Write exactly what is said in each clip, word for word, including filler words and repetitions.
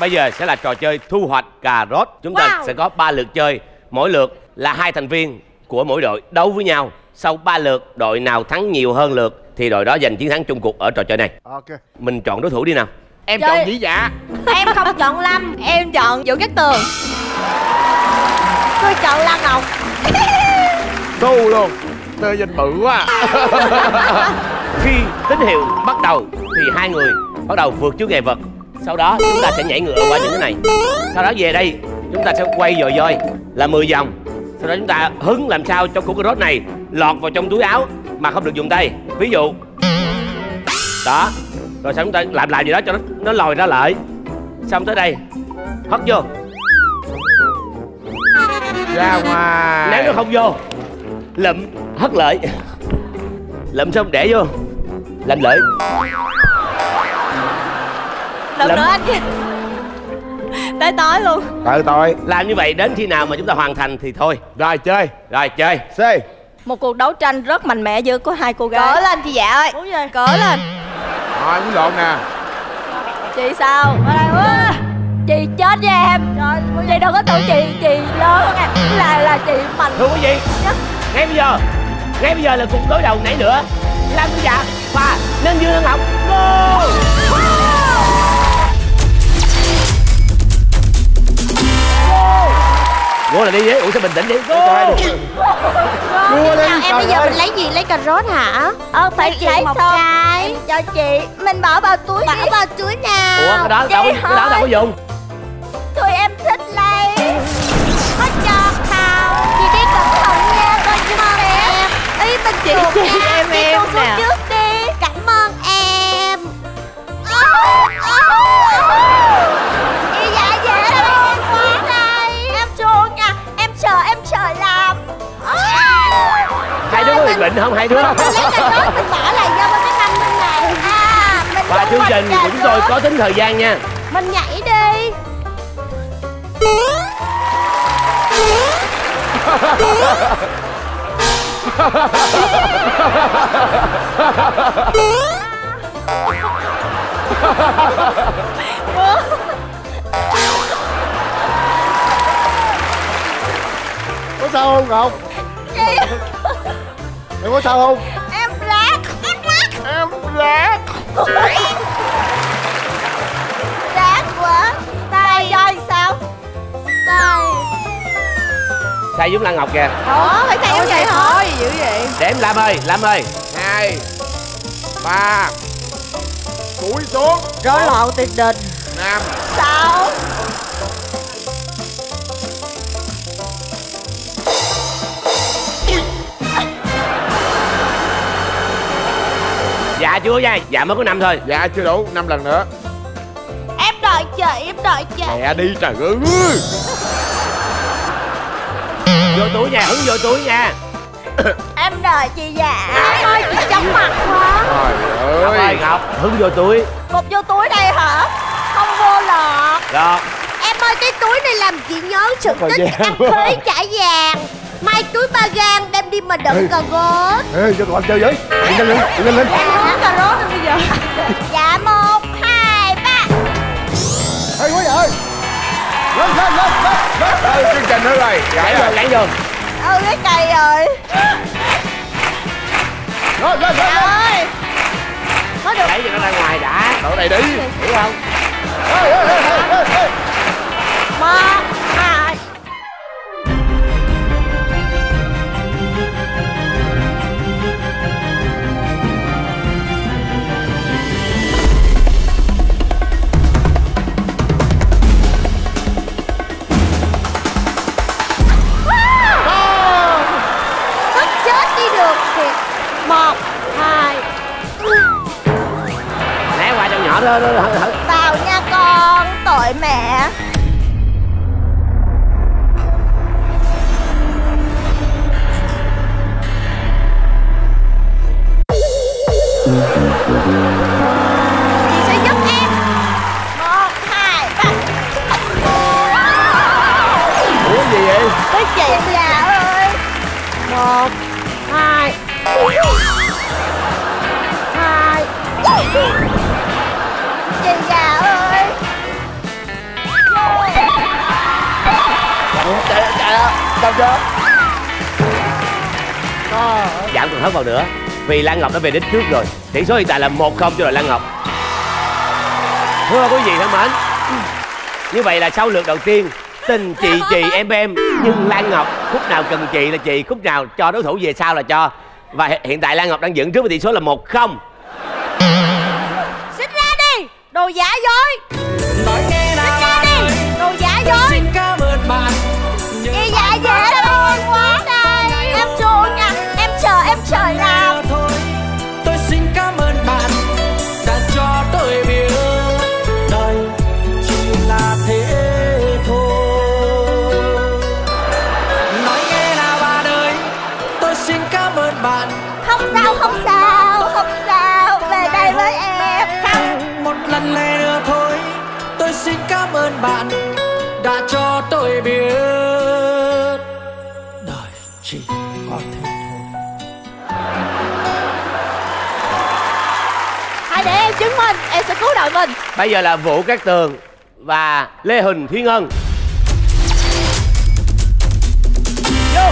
Bây giờ sẽ là trò chơi thu hoạch cà rốt. Chúng ta wow. sẽ có ba lượt chơi, mỗi lượt là hai thành viên của mỗi đội đấu với nhau. Sau ba lượt, đội nào thắng nhiều hơn lượt thì đội đó giành chiến thắng chung cuộc ở trò chơi này. Ok. Mình chọn đối thủ đi nào. Em chơi. chọn Dĩ Dạ. Em không chọn Lâm, em chọn Vũ Cát Tường. Tôi chọn Lan Ngọc. Tu luôn. Tơ nhìn bự quá. Khi tín hiệu bắt đầu thì hai người bắt đầu vượt chướng ngại vật. Sau đó chúng ta sẽ nhảy ngựa qua những cái này. Sau đó về đây chúng ta sẽ quay dồi doi là mười vòng. Sau đó chúng ta hứng làm sao cho củ cà rốt này lọt vào trong túi áo mà không được dùng tay. Ví dụ đó. Rồi sau chúng ta làm làm gì đó cho nó nó lòi ra lại. Xong tới đây hất vô. Ra ngoài. Nếu nó không vô lụm hất lại. Lụm xong để vô làm lợi. Lần nữa anh kia. Tới tối luôn. Tới tôi. Làm như vậy đến khi nào mà chúng ta hoàn thành thì thôi. Rồi chơi. Rồi chơi. C. Một cuộc đấu tranh rất mạnh mẽ giữa có hai cô gái. Cỡ lên chị Dạ ơi. Đúng rồi. Cỡ lên. Rồi muốn lộn nè. Chị sao? Ở đây quá. Chị chết với em. Trời, chị đâu có tưởng chị chị lớn hơn em. Là là chị mạnh. Thưa quý vị, ngay bây giờ, ngay bây giờ là cuộc đối đầu nãy nữa. Lâm Dạ và Ninh Dương Hân Ngọc. Go! Go là đi với, ủa sao bình tĩnh vậy? Go! Đua đi. Em bây giờ mình lấy gì? Lấy cà rốt hả? Ờ phải lấy một cái cho chị. Mình bỏ vào túi. Bỏ vào túi nào. Ủa cái đó đâu, cái đó đâu có dùng. Tụi em thích lấy. Có cho không? Chị đi cẩn thận nha. Coi cảm ơn em. Ý mình Chị chuột chị nha. em Chị em tuột nè. xuống trước đi. Cảm ơn em. Chị Dạ dễ thương quá đây. Em xuống nha. Em sợ em sợ làm. Hai đứa có bị bệnh không hai đứa? Mình lấy cà rốt mình bỏ lại vô cái mâm bên này. À, mình Và chương trình của chúng tôi có tính thời gian nha. Mình nhảy đi. Có sao không Ngọc? Em có sao không? Em rác. Em rác. Em rác. Rác quá. Tay ơi sao? Tay. Sai giống Lan Ngọc kìa. Ủa phải tay giống vậy hả? Thôi dữ vậy. Để em Lam ơi, Lam ơi. Hai. Ba. Cúi xuống. Rối loạn tuyệt đình. Năm. Sáu. Dạ chưa nha, dạ mới có năm thôi. Dạ chưa đủ, năm lần nữa. Em đợi chị, em đợi chị. Mẹ đi trời ơi. Vô túi nha, hứng vô túi nha. Em đợi chị Dạ. Em ơi chị chóng mặt quá. Trời Ngọc ơi, ơi. Ngọc, hứng vô túi. Cục vô túi đây hả? Không vô lọt. Rồi. Em ơi cái túi này làm chị nhớ sự Có tích vàng ăn quá. khế trả vàng. Mai túi ba gang đem đi mà đựng cà rốt. Ê, cho tụi anh chơi với. Đi lên lên, đi lên lên. Em muốn cà rốt rồi bây giờ. Dạ một, hai, ba. Ê quá vậy. Lên lên lên lên. lên. Ê, chương trình nữa rồi. Gãy Gãy vô, rồi. gãy vô. Ừ cái cây rồi. Lên lên lên. Ơi. Có được. Đẩy cho nó ra ngoài đã. Đổ này đi. Hiểu không? Ê, ê, ê, ê, ê. Một, hai. Tức chết đi được thiệt. Một, hai. Né qua cho nhỏ đó. đó, đó, đó. Vào nha con. Tội mẹ. Chị sẽ giúp em. Một, hai, ba. Ủa gì vậy? Với chị Dạ ơi. Một, hai. Hai. Chị Dạ ơi. chưa? Giảm còn hớt vào nữa vì Lan Ngọc đã về đích trước rồi. Tỷ số hiện tại là một không cho đội Lan Ngọc. Thưa quý vị thân mến, như vậy là sau lượt đầu tiên tình chị chị em em, nhưng Lan Ngọc khúc nào cần chị là chị, khúc nào cho đối thủ về sau là cho. Và hiện tại Lan Ngọc đang dẫn trước với tỷ số là một không. Xích ra đi, đồ giả dối. Xích ra đi, đồ giả dối. Chị giả dễ luôn quá đây. Em chuông nha, em chờ em chờ làm. Tôi xin cảm ơn bạn đã cho tôi biết đời chỉ là thế thôi. Nói nghe nào bạn ơi, tôi xin cảm ơn bạn. Không sao, không sao, không sao. Về đây với em. Không. Một lần nữa thôi, tôi xin cảm ơn bạn đã cho tôi biết đời chỉ có thế thôi. Hãy để em chứng minh, em sẽ cứu đội mình. Bây giờ là Vũ Cát Tường và Lê Huỳnh Thúy Ngân. Vô.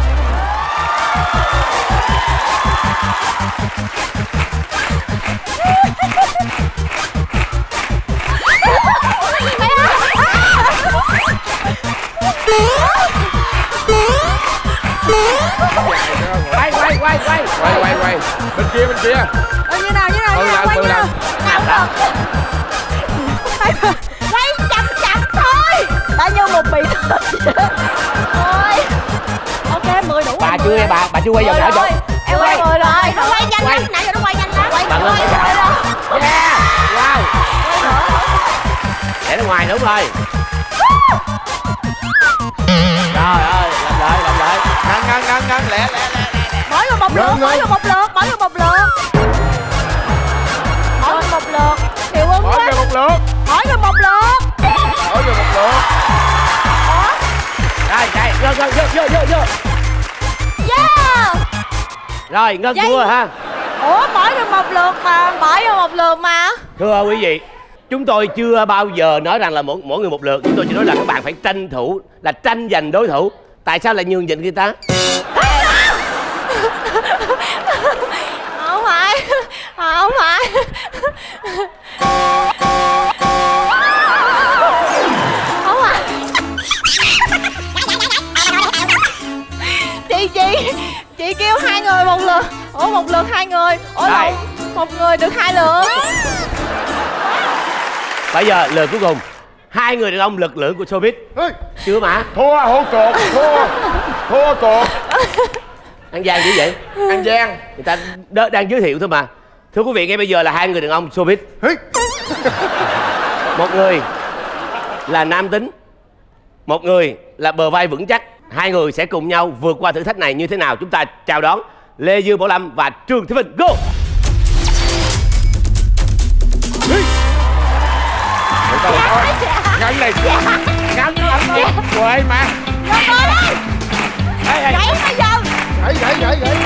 Quay quay quay quay Quay quay quay. Bên kia bên kia. Ừ, như nào như nào như nào, quay như nào. Nào được. Quay chậm chậm thôi. Đã như một bị thôi. Thôi. Ok, mười đủ. Bà chưa nha bà, bà chưa quay vòng đảo rồi. Em quay mười rồi. Nó quay nhanh lắm, nãy giờ nó quay nhanh lắm. Quay Bạn ơi, rồi. Yeah. Wow. Để ra ngoài đúng rồi. Trời ơi, làm lại làm lại. Ngăn ngăn ngăn ngăn lẹ lẹ lẹ. Mỗi người một lượt, mỗi người một lượt, mỗi người một lượt. Mỗi người một lượt. Hiệu ứng Mỗi người một lượt. Mỗi người một lượt. Mỗi người một lượt. Rồi, đây, Ngân Ngân vô vô vô vô. Yeah. Rồi, Ngân Vậy- thua ha. Ủa, mỗi người một lượt mà, mỗi người một lượt mà. Thưa quý vị, chúng tôi chưa bao giờ nói rằng là mỗi, mỗi người một lượt. Chúng tôi chỉ nói là các bạn phải tranh thủ, là tranh giành đối thủ. Tại sao lại nhường nhịn người ta? Không phải, không phải. Không phải. Chị chị chị kêu hai người một lượt. Ủa một lượt hai người. Ủa Đây. lộn, một người được hai lượt. Bây giờ lượt cuối cùng, hai người đàn ông lực lượng của showbiz. Ê, Chưa mà. thua hổ cột. Thua. Thua cột. Ăn gian dữ vậy? An Giang. Người ta đ- đang giới thiệu thôi mà. Thưa quý vị, ngay bây giờ là hai người đàn ông showbiz. Ê, Một người là nam tính, một người là bờ vai vững chắc. Hai người sẽ cùng nhau vượt qua thử thách này như thế nào? Chúng ta chào đón Lê Dương Bảo Lâm và Trương Thế Vinh. Go! để tao coi. Ngăn này. Ngăn ngăn. Quậy mà. Rồi ngồi đây. Ê, ê. Nhảy bây giờ. Gãy gãy gãy gãy.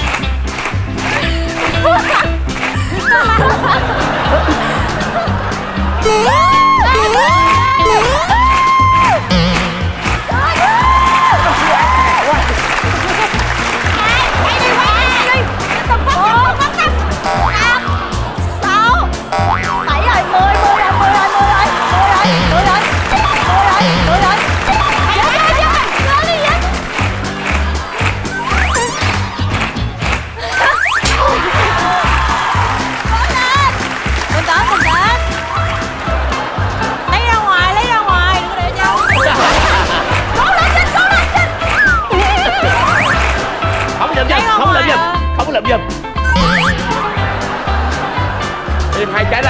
Làm giùm. Im hai cái ra.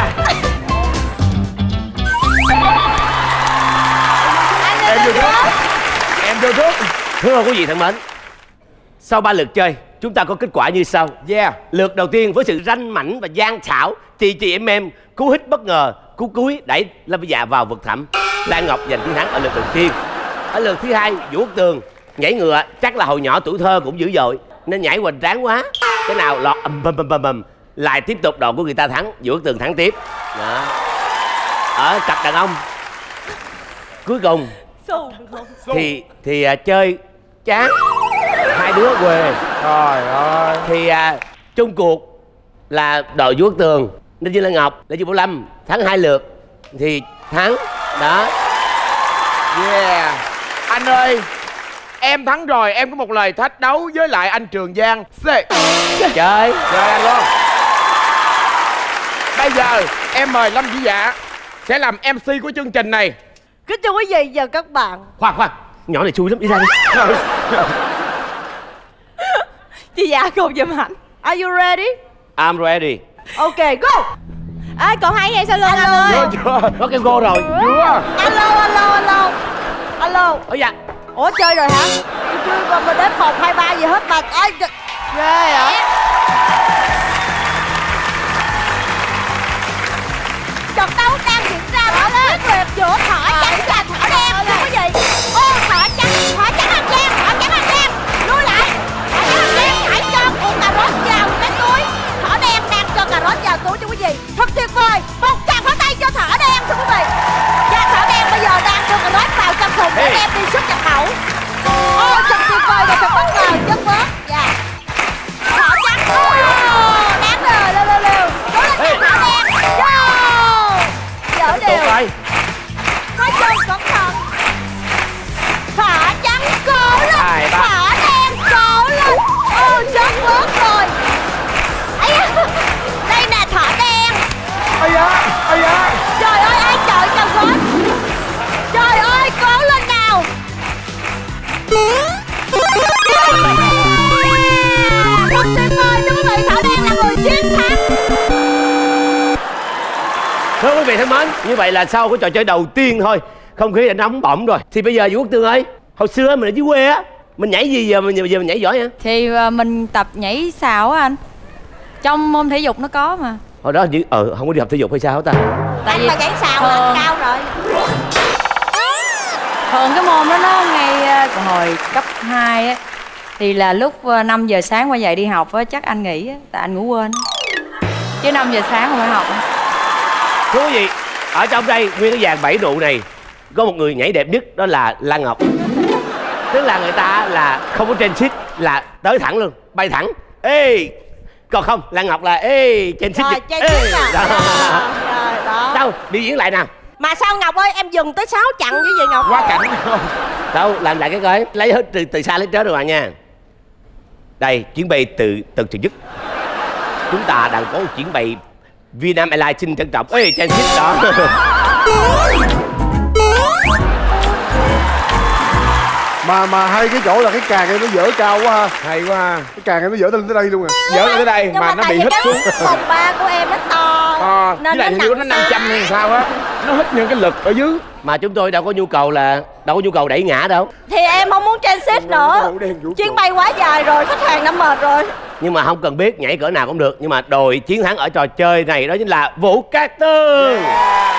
Em vô trước. Em vô trước. Thưa quý vị thân mến, sau ba lượt chơi, chúng ta có kết quả như sau. Yeah. Lượt đầu tiên với sự ranh mãnh và gian xảo, chị chị em em cú hích bất ngờ, cú cúi đẩy Lâm Vy Dạ vào vực thẳm. Lan Ngọc giành chiến thắng ở lượt đầu tiên. Ở lượt thứ hai, Vũ Quốc Tường nhảy ngựa, chắc là hồi nhỏ tuổi thơ cũng dữ dội nên nhảy hoành tráng quá, cái nào lọt ầm bầm bầm bầm bầm, lại tiếp tục đoàn của người ta thắng. Vũ Quốc Tường thắng tiếp. Đó. Ở cặp đàn ông cuối cùng thì thì uh, chơi chán. Hai đứa quê. Trời ơi. Thì à, chung cuộc là đội Vũ Quốc Tường, Ninh Dương Lan Ngọc, Lê Dương Bảo Lâm thắng hai lượt thì thắng đó. Yeah. Anh ơi, em thắng rồi, em có một lời thách đấu với lại anh Trường Giang. C. Chơi. Chơi anh luôn. Bây giờ em mời Lâm Vĩ Dạ sẽ làm em xê của chương trình này. Kính thưa quý vị và các bạn. Khoan khoan, nhỏ này chui lắm, đi ra đi. Chị Dạ cùng giùm hạnh. Are you ready? I'm ready. Ok, go. Ê, còn hay vậy sao luôn anh ơi? Chưa chưa. Có kêu go rồi. Chưa. Alo, alo, alo. Alo. Ôi dạ. Ủa chơi rồi hả? Tôi chưa còn mà đến một, hai, ba gì hết mà. Ê, ghê hả? Trận đấu đang diễn ra rất quyết liệt giữa Thỏ Trắng và Thỏ Đen. Thưa quý vị. Ô, Thỏ Trắng, Thỏ Trắng Hàm Đen, Thỏ Trắng Hàm Đen. Lui lại. Thỏ Trắng Hàm Đen hãy cho củ cà rốt vào cái túi. Thỏ Đen đang cho cà rốt vào túi cho quý vị. Thật tuyệt vời. Một tràng pháo tay cho Thỏ Đen thưa quý vị. Và Thỏ Đen bây giờ đang cho cà rốt vào trong thùng để đem đi xuất nhập khẩu. Ô, thật tuyệt vời và thật bất ngờ chất vớt. Dạ. Thỏ Trắng. Ô, đáng đời. Lêu lêu lêu. Cố lên Thỏ Đen. Vô. Dở đều. Nói chung cẩn thận. Thỏ Trắng cố lên. Hai, ba. Thỏ Đen cố lên. Ô, chất vớt rồi. Ây da. Đây nè Thỏ Đen. Ây da, ây da. Trời ơi, ai chọi cà rốt. Trời ơi, cố lên nào. Thật tuyệt vời, thưa quý vị, Thỏ Đen là người chiến thắng. Thưa quý vị thân mến, như vậy là sau cái trò chơi đầu tiên thôi, không khí đã nóng bỏng rồi. Thì bây giờ Vũ Quốc Tường ơi, hồi xưa mình ở dưới quê á, mình nhảy gì giờ mình giờ mình nhảy giỏi hả? Thì mình tập nhảy sào á anh. Trong môn thể dục nó có mà. Hồi đó như ờ không có đi học thể dục hay sao hả ta? Tại vì mà nhảy sào là cao rồi. Thường cái môn đó nó ngay hồi cấp hai á, thì là lúc năm giờ sáng qua dậy đi học á, chắc anh nghỉ á, tại anh ngủ quên. Chứ năm giờ sáng không phải học. Thưa quý vị, ở trong đây nguyên cái dàn bảy nụ này có một người nhảy đẹp nhất, đó là Lan Ngọc. Tức là người ta là không có trên xích, là tới thẳng luôn, bay thẳng. Ê, còn không, Lan Ngọc là ê trên xích. Rồi, trên xích à. Đó. Rồi, đó. Đâu, đi diễn lại nào. Mà sao Ngọc ơi, em dừng tới sáu chặng với gì Ngọc? Quá cảnh không? Đâu, làm lại cái coi, lấy hết từ từ xa lấy trớ rồi bạn nha. Đây, chuyến bay từ từ từ nhất. Chúng ta đang có một chuyến bay Vietnam Airlines xin trân trọng. Ê, trên xích đó. Mà mà hay cái chỗ là cái càng này nó dở cao quá ha. Hay quá ha. Cái càng này nó dở lên tới đây luôn à. Dở lên tới đây Nhưng mà, mà nó tại bị vì hít cái xuống. phòng ba của em nó to. Ờ, với lại hình như nó nặng năm trăm hay sao á. Nó hít những cái lực ở dưới. Mà chúng tôi đâu có nhu cầu là đâu có nhu cầu đẩy ngã đâu. Thì em không muốn trên xích nữa. Chuyến bay quá dài rồi, khách hàng đã mệt rồi. Nhưng mà không cần biết nhảy cỡ nào cũng được. Nhưng mà đội chiến thắng ở trò chơi này đó chính là Vũ Cát Tường. Yeah.